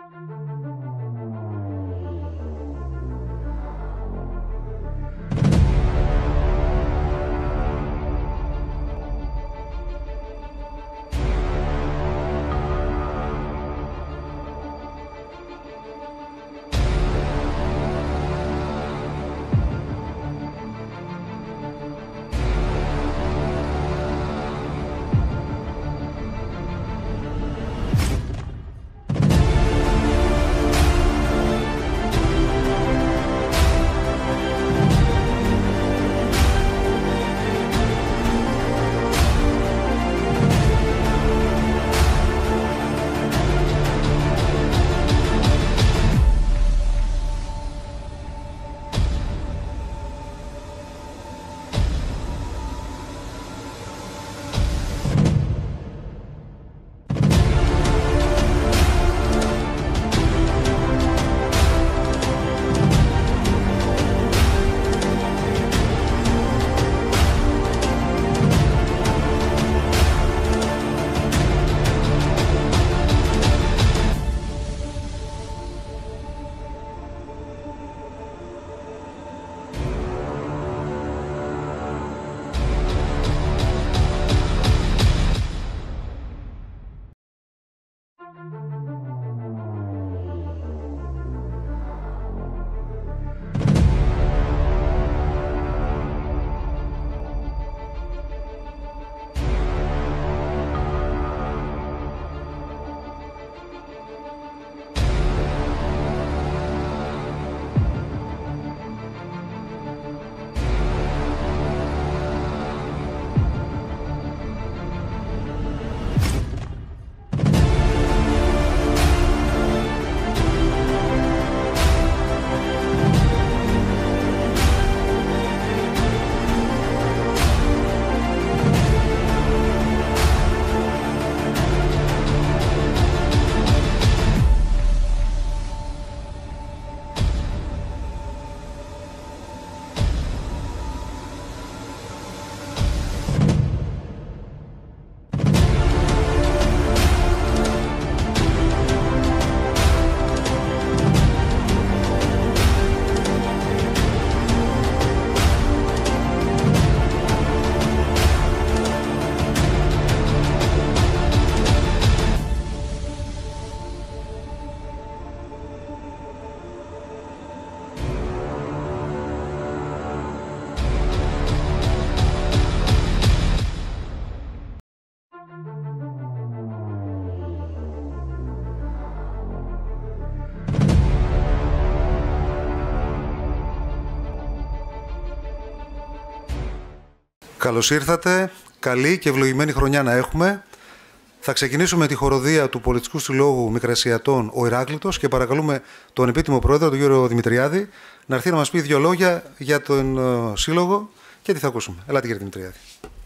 Καλώς ήρθατε. Καλή και ευλογημένη χρονιά να έχουμε. Θα ξεκινήσουμε τη χοροδία του Πολιτιστικού Συλλόγου Μικρασιατών ο Ηράκλειτος και παρακαλούμε τον επίτιμο πρόεδρο, τον κύριο Δημητριάδη, να έρθει να μας πει δύο λόγια για τον σύλλογο και τι θα ακούσουμε. Ελάτε, κύριε Δημητριάδη.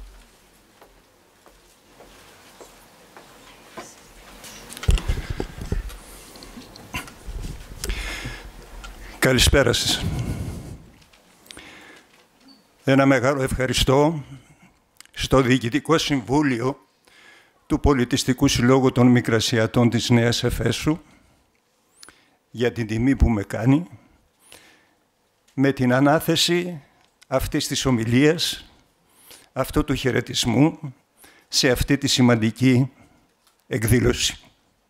Καλησπέρα σας. Ένα μεγάλο ευχαριστώ στο Διοικητικό Συμβούλιο του Πολιτιστικού Συλλόγου των Μικρασιατών της Νέας Εφέσου για την τιμή που με κάνει με την ανάθεση αυτής της ομιλίας, αυτού του χαιρετισμού σε αυτή τη σημαντική εκδήλωση.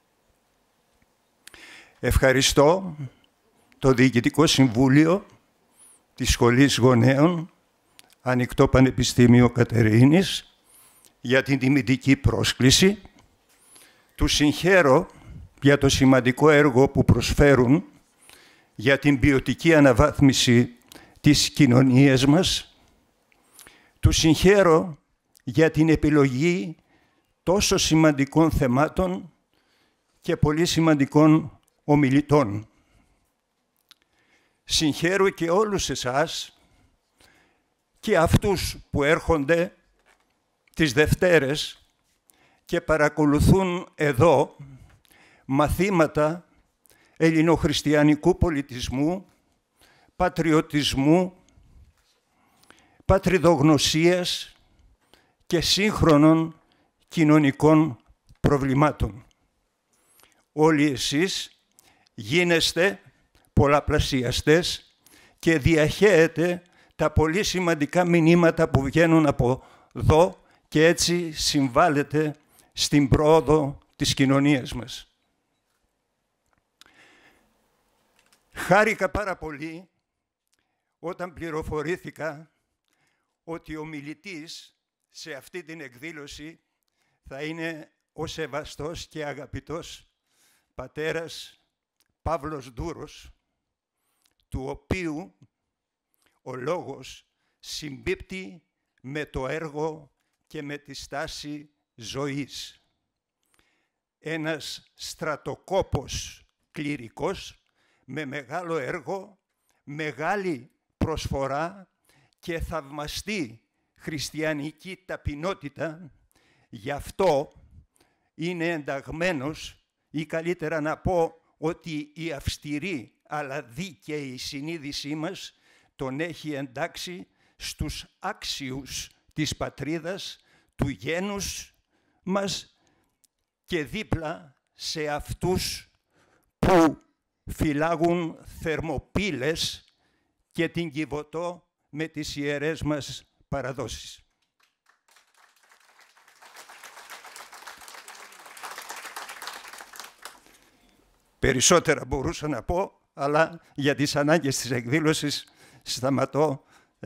Ευχαριστώ το Διοικητικό Συμβούλιο της Σχολής Γονέων Ανοιχτό Πανεπιστήμιο Κατερίνης για την τιμητική πρόσκληση. Τους συγχαίρω για το σημαντικό έργο που προσφέρουν για την ποιοτική αναβάθμιση της κοινωνίας μας. Τους συγχαίρω για την επιλογή τόσο σημαντικών θεμάτων και πολύ σημαντικών ομιλητών. Συγχαίρω και όλους εσάς και αυτούς που έρχονται τις Δευτέρες και παρακολουθούν εδώ μαθήματα ελληνοχριστιανικού πολιτισμού, πατριωτισμού, πατριδογνωσίας και σύγχρονων κοινωνικών προβλημάτων. Όλοι εσείς γίνεστε πολλαπλασιαστές και διαχέετε τα πολύ σημαντικά μηνύματα που βγαίνουν από εδώ και έτσι συμβάλλετε στην πρόοδο της κοινωνίας μας. Χάρηκα πάρα πολύ όταν πληροφορήθηκα ότι ο μιλητής σε αυτή την εκδήλωση θα είναι ο σεβαστός και αγαπητός πατέρας Παύλος Ντούρος, του οποίου ο λόγος συμπίπτει με το έργο και με τη στάση ζωής. Ένας στρατοκόπος κληρικός με μεγάλο έργο, μεγάλη προσφορά και θαυμαστή χριστιανική ταπεινότητα. Γι' αυτό είναι ενταγμένος, ή καλύτερα να πω ότι η αυστηρή αλλά δίκαιη συνείδησή μας τον έχει εντάξει στους άξιους της πατρίδας, του γένους μας και δίπλα σε αυτούς που φυλάγουν θερμοπύλες και την Κιβωτό με τις ιερές μας παραδόσεις. Περισσότερα μπορούσα να πω, αλλά για τις ανάγκες της εκδήλωσης σταματώ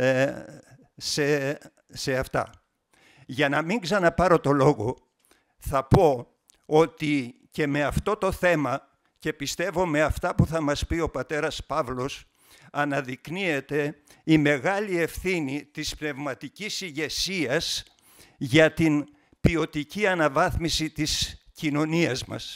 σε αυτά. Για να μην ξαναπάρω το λόγο, θα πω ότι και με αυτό το θέμα, και πιστεύω με αυτά που θα μας πει ο πατέρας Παύλος, αναδεικνύεται η μεγάλη ευθύνη της πνευματικής ηγεσίας για την ποιοτική αναβάθμιση της κοινωνίας μας.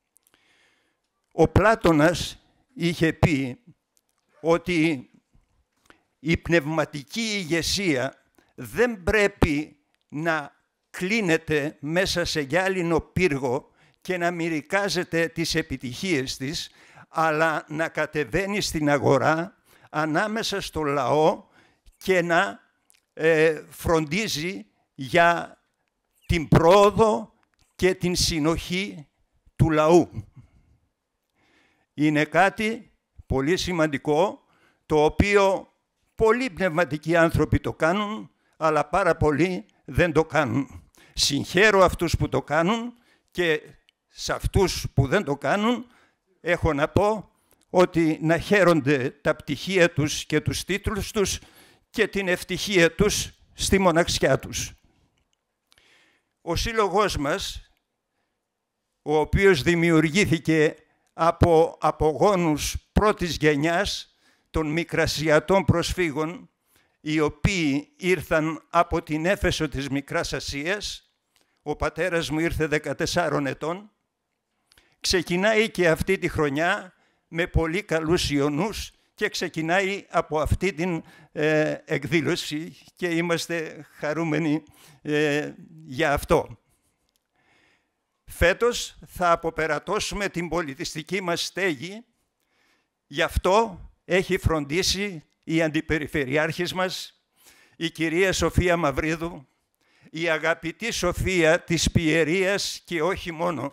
Ο Πλάτωνας είχε πει ότι η πνευματική ηγεσία δεν πρέπει να κλείνεται μέσα σε γυάλινο πύργο και να μυρικάζεται τις επιτυχίες της, αλλά να κατεβαίνει στην αγορά ανάμεσα στο λαό και να φροντίζει για την πρόοδο και την συνοχή του λαού. Είναι κάτι πολύ σημαντικό, το οποίο πολλοί πνευματικοί άνθρωποι το κάνουν, αλλά πάρα πολλοί δεν το κάνουν. Συγχαίρω αυτούς που το κάνουν και σε αυτούς που δεν το κάνουν έχω να πω ότι να χαίρονται τα πτυχία τους και τους τίτλους τους και την ευτυχία τους στη μοναξιά τους. Ο σύλλογός μας, ο οποίος δημιουργήθηκε από απογόνους πρώτης γενιάς των Μικρασιατών προσφύγων, οι οποίοι ήρθαν από την Έφεσο της Μικράς Ασίας. Ο πατέρας μου ήρθε 14 ετών. Ξεκινάει και αυτή τη χρονιά με πολύ καλούς ιονούς και ξεκινάει από αυτή την εκδήλωση και είμαστε χαρούμενοι για αυτό. Φέτος θα αποπερατώσουμε την πολιτιστική μας στέγη, γι' αυτό έχει φροντίσει η Αντιπεριφερειάρχης μας, η κυρία Σοφία Μαυρίδου, η αγαπητή Σοφία της Πιερίας και όχι μόνο.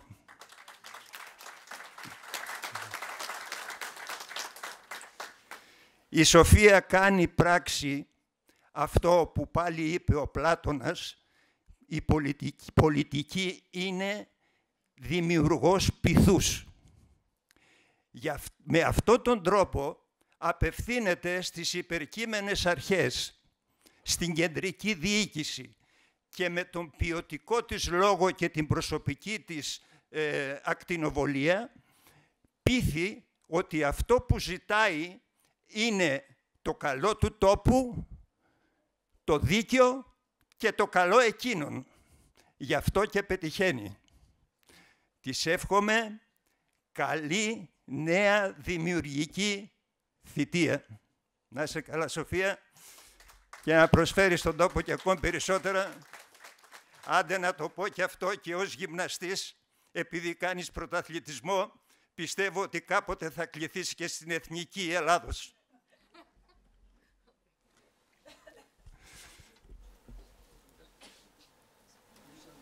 Η Σοφία κάνει πράξη αυτό που πάλι είπε ο Πλάτωνας, η πολιτική είναι δημιουργός πειθούς. Με αυτόν τον τρόπο απευθύνεται στις υπερκείμενες αρχές, στην κεντρική διοίκηση και με τον ποιοτικό της λόγο και την προσωπική της ακτινοβολία πείθει ότι αυτό που ζητάει είναι το καλό του τόπου, το δίκαιο και το καλό εκείνων. Γι' αυτό και πετυχαίνει. Της εύχομαι καλή νέα δημιουργική θητεία. Να είσαι καλά, Σοφία, και να προσφέρεις στον τόπο και ακόμη περισσότερα. Άντε να το πω και αυτό και ως γυμναστής, επειδή κάνεις πρωταθλητισμό, πιστεύω ότι κάποτε θα κληθείς και στην Εθνική Ελλάδος.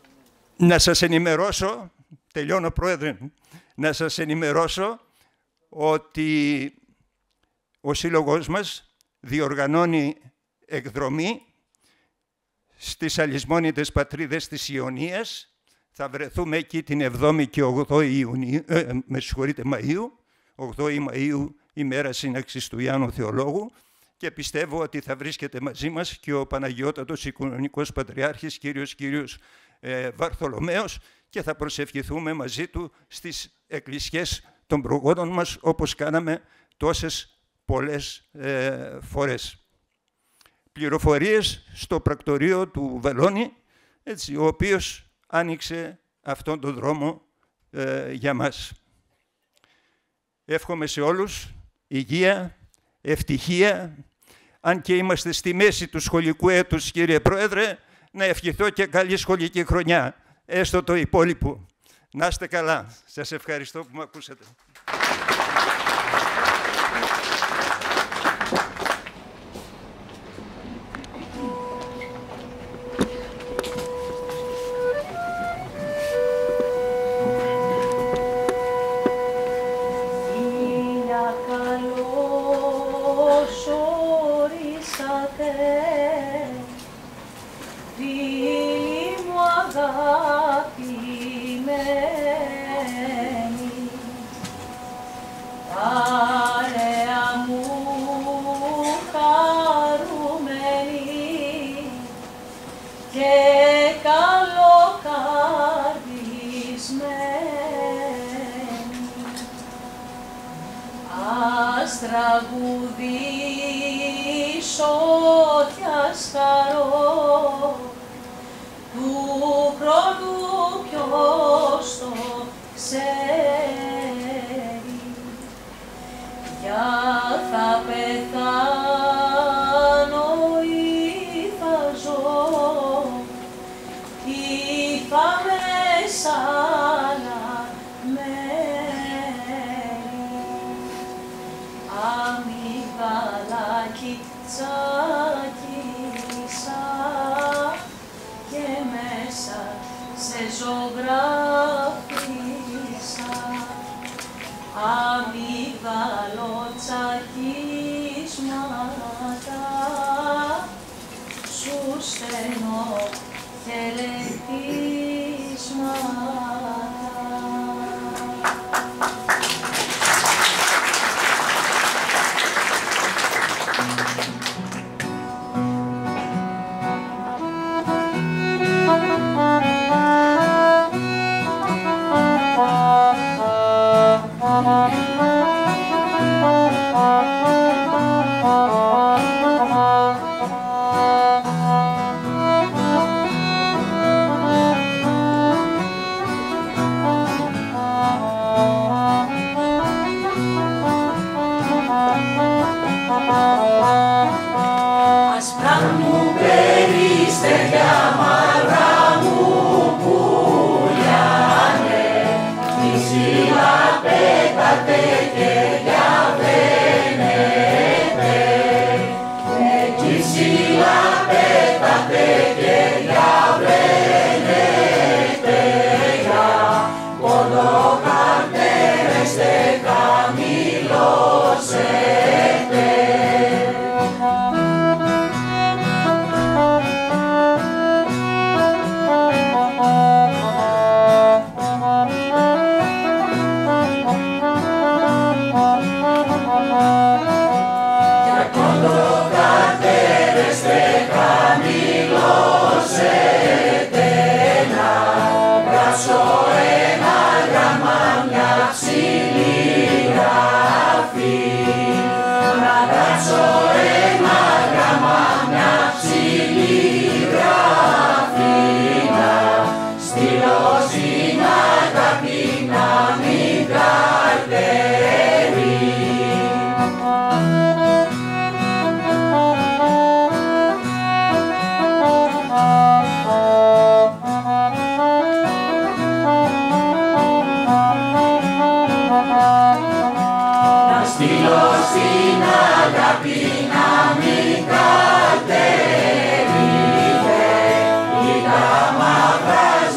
Να σας ενημερώσω, τελειώνω πρόεδρε, να σας ενημερώσω ότι ο σύλλογος μας διοργανώνει εκδρομή στις αλυσμόνητες πατρίδες της Ιωνίας. Θα βρεθούμε εκεί την 7η και 8η Μαΐου, 8η Μαΐου, ημέρα σύναξης του Ιάννου Θεολόγου, και πιστεύω ότι θα βρίσκεται μαζί μας και ο Παναγιώτατος Οικουμενικός Πατριάρχης, Κύριος Βαρθολομαίος, και θα προσευχηθούμε μαζί του στις εκκλησιές των προγόνων μας, όπως κάναμε τόσες πολλές φορές. Πληροφορίες στο πρακτορείο του Βελώνη, έτσι, ο οποίος άνοιξε αυτόν τον δρόμο για μας. Εύχομαι σε όλους υγεία, ευτυχία. Αν και είμαστε στη μέση του σχολικού έτους, κύριε Πρόεδρε, να ευχηθώ και καλή σχολική χρονιά, έστω το υπόλοιπο. Να είστε καλά. Σας ευχαριστώ που με ακούσατε. Τραγουδήσω κι ας χαρώ του χρόνου ποιος το ξέρει, για θα πεθάνω ή θα ζω ή θα μέσα να αμυγδαλάκι τσάκισα και μέσα σε ζωγράφισα, αμύγδαλο τσακίσματα σου στενώ χαιρετίσματα.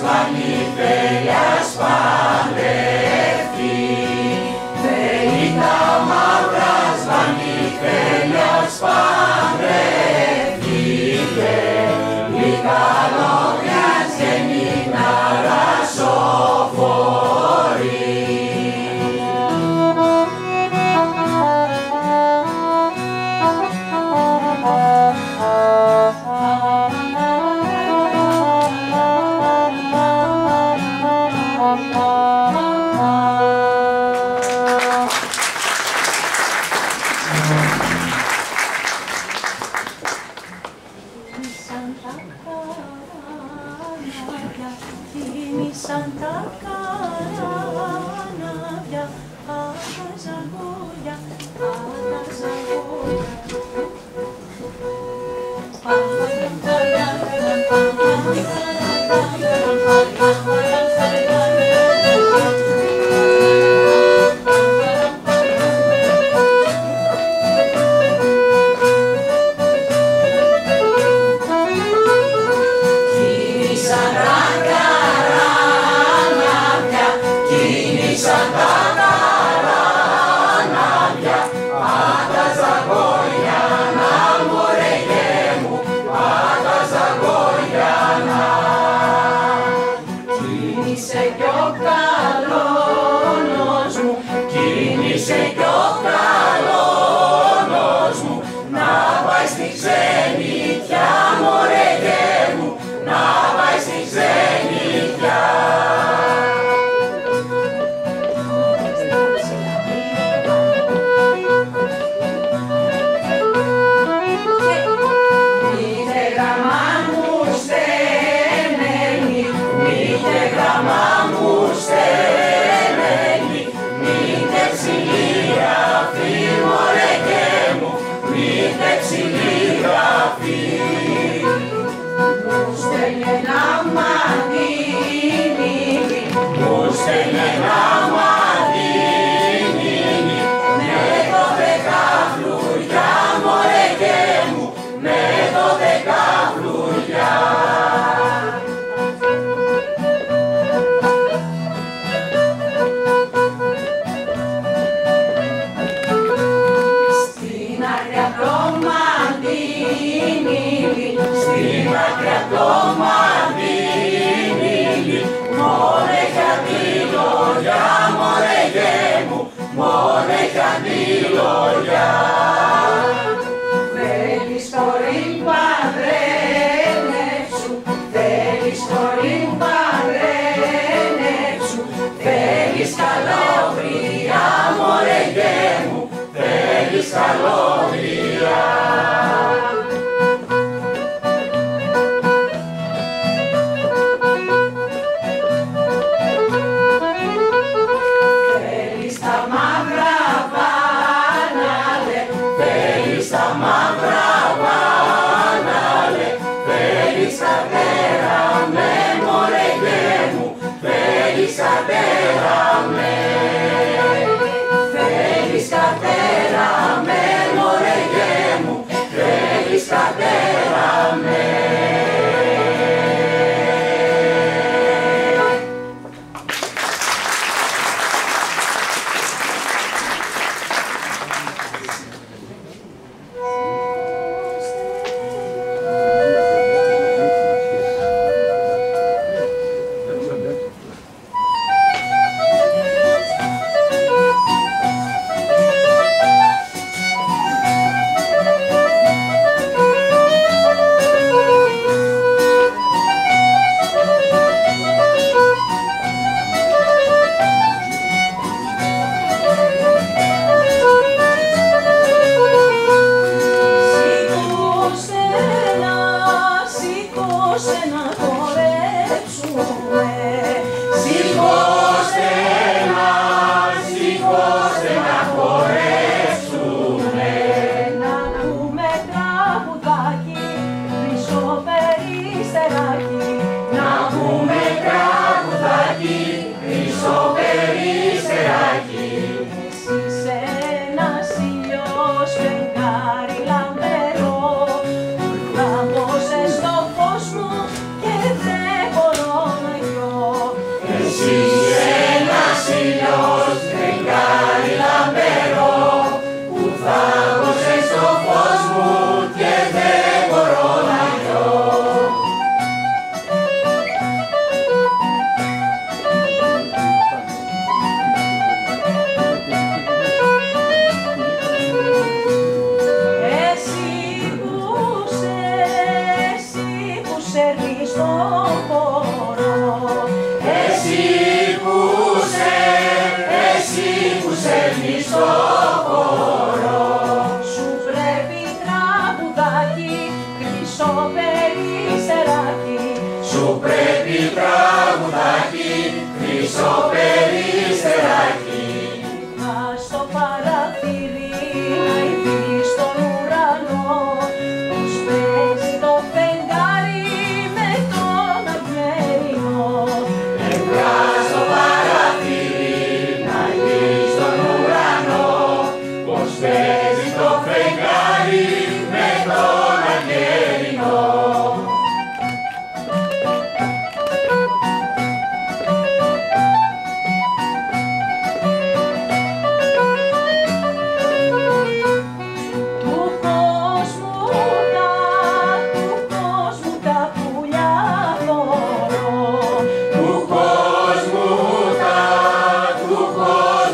Φανεύει, δεν ήταν Στο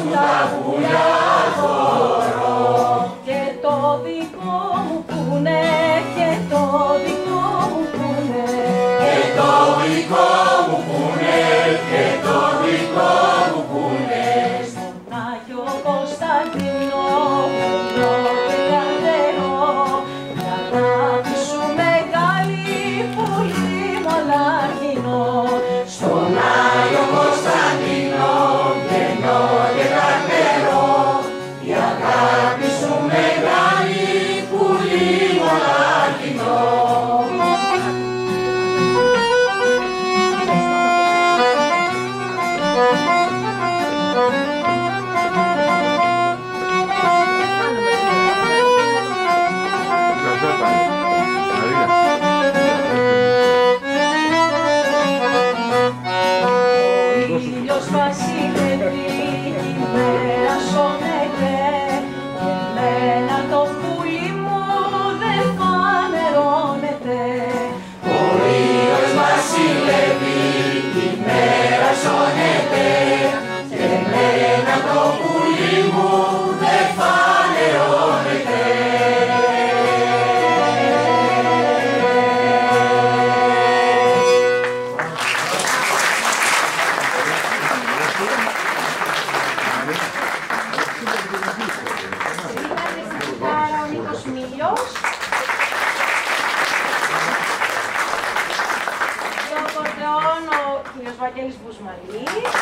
Και το δικό μου πούνε, και το δικό μου πούνε, και το δικό μου πούνε, και το δικό μου πούνε. Στον Άγιο Κωνσταντίνο, πουλό και καρτερό, η αγάπη σου μεγάλη, πολύ μολαρχινό. Στον Άγιο Κωνσταντίνο, γεννό και καρτερό, η αγάπη σου μεγάλη, πολύ μολαρχινό. Ο ήλιος βασιλεύει, η μέρα σώνεται, και εμένα το πουλί μου δεν φανερώνεται. Ο ήλιος βασιλεύει, η μέρα σώνεται, και εμένα το πουλί μου δεν φανερώνεται. Ο Νίκος Μήλιος. Στο ακορντεόν ο κ. Βαγγέλης Μπουσμαλής.